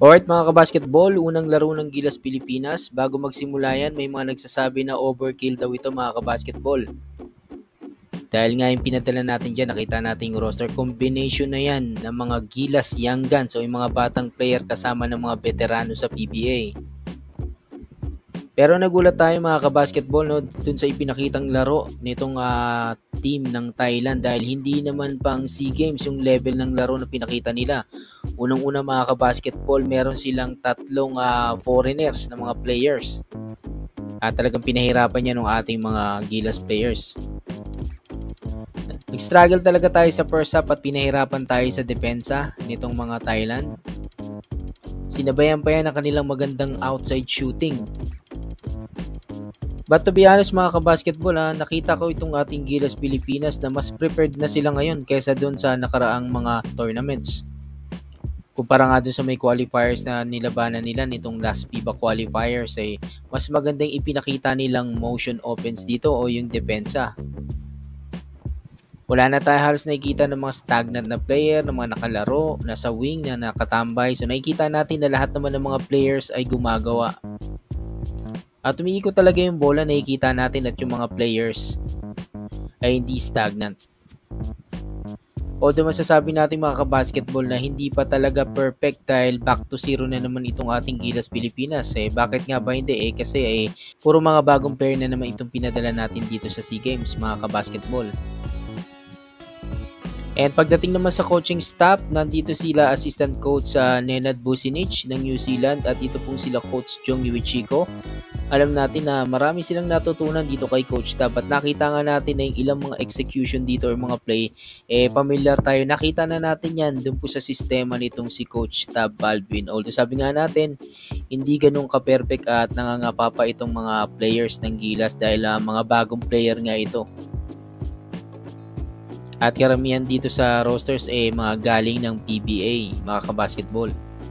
Alright mga kabasketball, unang laro ng Gilas Pilipinas. Bago magsimula yan, may mga nagsasabi na overkill daw ito mga kabasketball. Dahil nga yung pinadala natin dyan, nakita natin yung roster combination na yan ng mga Gilas Young Guns o yung mga batang player kasama ng mga veterano sa PBA. Pero nagulat tayo mga kabasketball dun sa ipinakitang laro nitong team ng Thailand dahil hindi naman pang SEA Games yung level ng laro na pinakita nila. Unang-una mga kabasketball, meron silang tatlong foreigners na mga players. At talagang pinahirapan niya ng ating mga Gilas players. Nag-struggle talaga tayo sa first half at pinahirapan tayo sa depensa nitong mga Thailand. Sinabayan pa yan ang kanilang magandang outside shooting. But to be honest mga kabasketball, nakita ko itong ating Gilas Pilipinas na mas prepared na sila ngayon kaysa doon sa nakaraang mga tournaments. Kumpara nga doon sa may qualifiers na nilabanan nila nitong last FIBA qualifiers ay mas magandang ipinakita nilang motion offense dito o yung depensa. Wala na tayo halos nakikita ng mga stagnant na player, ng mga nakalaro, nasa wing na nakatambay. So nakikita natin na lahat naman ng mga players ay gumagawa. At umiikot talaga yung bola, nakikita natin at yung mga players ay hindi stagnant. Although masasabi natin mga kabasketball na hindi pa talaga perfect dahil back to zero na naman itong ating Gilas Pilipinas. Bakit nga ba hindi? Kasi puro mga bagong player na naman itong pinadala natin dito sa SEA Games mga kabasketball. And pagdating naman sa coaching staff, nandito sila assistant coach Nenad Bucinich ng New Zealand at dito pong sila coach Jong Yuichiko. Alam natin na marami silang natutunan dito kay Coach Tab at nakita nga natin na yung ilang mga execution dito or mga play, familiar tayo. Nakita na natin yan dun po sa sistema nitong si Coach Tab Baldwin. Although sabi nga natin, hindi ganun ka-perfect at nangangapa pa itong mga players ng Gilas dahil mga bagong player nga ito. At karamihan dito sa rosters mga galing ng PBA, mga kabasketball.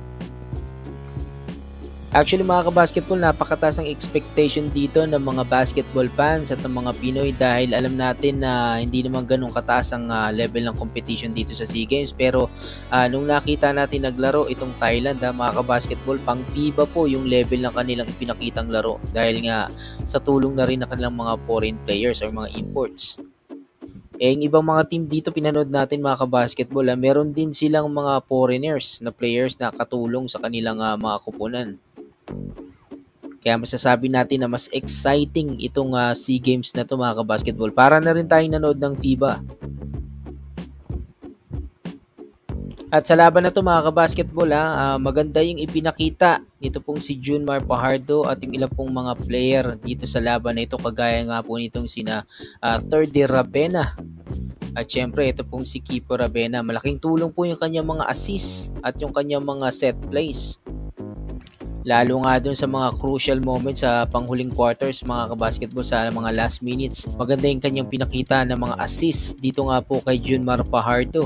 Actually mga kabasketball, napakataas ng expectation dito ng mga basketball fans at ng mga Pinoy dahil alam natin na hindi naman ganun kataas ang level ng competition dito sa SEA Games. Pero nung nakita natin naglaro itong Thailand, mga kabasketball, pang FIBA po yung level ng kanilang ipinakitang laro dahil nga sa tulong na rin ng kanilang mga foreign players or mga imports. Yung ibang mga team dito pinanood natin mga kabasketball, meron din silang mga foreigners na players na katulong sa kanilang mga kupunan. Kaya masasabi natin na mas exciting itong SEA Games na to mga kabasketball. Para na rin tayong nanood ng FIBA. At sa laban na to mga kabasketball, maganda yung ipinakita nito pong si Junmar Pajardo at yung ilang pong mga player dito sa laban na ito, kagaya nga po nitong sina Thirdy Rabena. At syempre ito pong si Kipo Rabena. Malaking tulong po yung kanyang mga assist at yung kanyang mga set plays. Lalo nga dun sa mga crucial moments sa panghuling quarters mga kabasketball, sa mga last minutes. Maganda yung kanyang pinakita ng mga assist dito nga po kay Junmar Pajardo.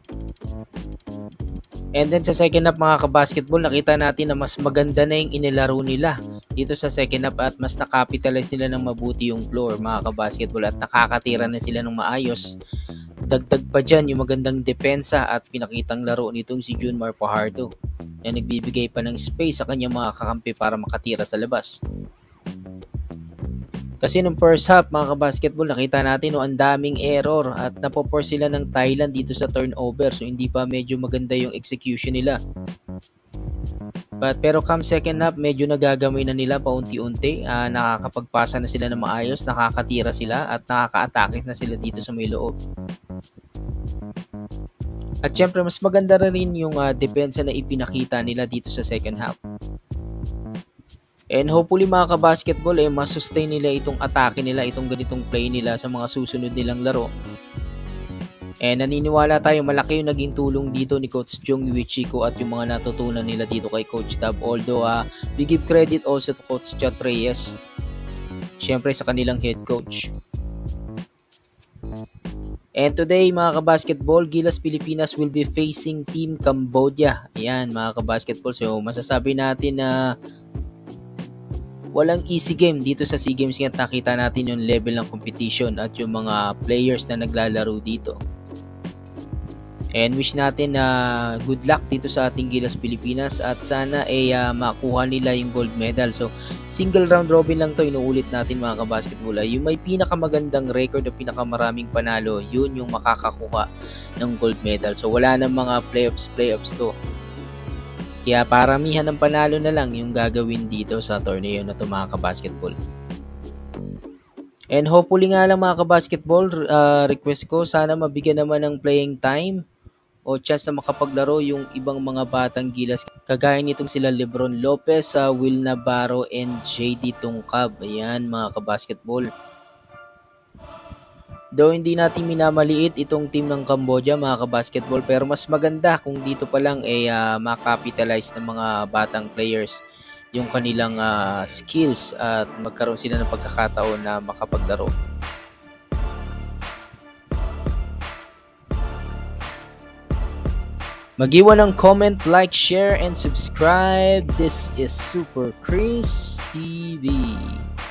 And then sa second half mga kabasketball, nakita natin na mas maganda na yung inilaro nila dito sa second half at mas nakapitalize nila ng mabuti yung floor mga kabasketball at nakakatira na sila ng maayos. Dagdag pa dyan yung magandang depensa at pinakitang laro nitong si Junmar Pajardo na nagbibigay pa ng space sa kanyang mga kakampi para makatira sa labas. Kasi nung first half mga kabasketball, nakita natin ang daming error at napoforce sila ng Thailand dito sa turnover, so hindi pa medyo maganda yung execution nila. Pero come second half, medyo nagagamay na nila paunti-unti, nakakapagpasa na sila ng maayos, nakakatira sila at nakaka-atake na sila dito sa may loob. At syempre mas maganda rin yung depensa na ipinakita nila dito sa second half. And hopefully mga kabasketball, masustain nila itong atake nila, itong ganitong play nila sa mga susunod nilang laro. And naniniwala tayo malaki yung naging tulong dito ni Coach Jong Yuichiko at yung mga natutunan nila dito kay Coach Tab. Although we give credit also to Coach Chat Reyes, syempre sa kanilang head coach. And today mga kabasketball, Gilas Pilipinas will be facing Team Cambodia. Ayan mga kabasketball, so masasabi natin na walang easy game dito sa SEA Games ngayon. Nakita natin yung level ng competition at yung mga players na naglalaro dito. And wish natin na good luck dito sa ating Gilas Pilipinas at sana ay makuha nila yung gold medal. So single round robin lang to, inuulit natin mga kabasketball. Yung may pinakamagandang record o pinakamaraming panalo, yun yung makakakuha ng gold medal. So wala nang mga playoffs to. Kaya paramihan ng panalo na lang yung gagawin dito sa torneo na to mga kabasketball. And hopefully nga lang mga kabasketball, request ko sana mabigyan naman ng playing time o chance na makapaglaro yung ibang mga batang Gilas kagaya nitong sila Lebron Lopez, Will Navarro and JD Tungkab. Ayan mga kabasketball. Though hindi natin minamaliit itong team ng Cambodia mga kabasketball, pero mas maganda kung dito pa lang makapitalize ng mga batang players yung kanilang skills at magkaroon sila ng pagkakataon na makapaglaro. Mag-iwan ng comment, like, share, and subscribe. This is Super Chris TV.